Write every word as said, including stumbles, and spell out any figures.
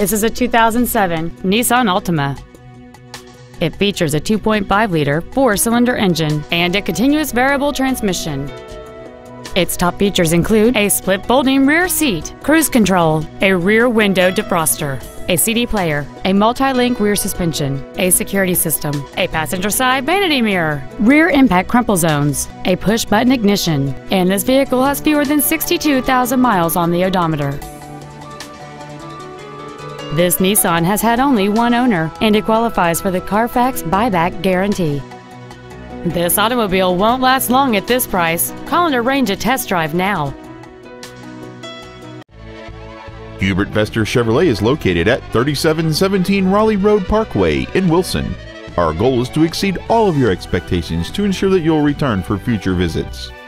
This is a two thousand seven Nissan Altima. It features a two point five liter four-cylinder engine and a continuous variable transmission. Its top features include a split folding rear seat, cruise control, a rear window defroster, a C D player, a multi-link rear suspension, a security system, a passenger side vanity mirror, rear impact crumple zones, a push-button ignition, and this vehicle has fewer than sixty-two thousand miles on the odometer. This Nissan has had only one owner, and it qualifies for the Carfax buyback guarantee. This automobile won't last long at this price. Call and arrange a test drive now. Hubert Vester Chevrolet is located at thirty-seven seventeen Raleigh Road Parkway in Wilson. Our goal is to exceed all of your expectations to ensure that you'll return for future visits.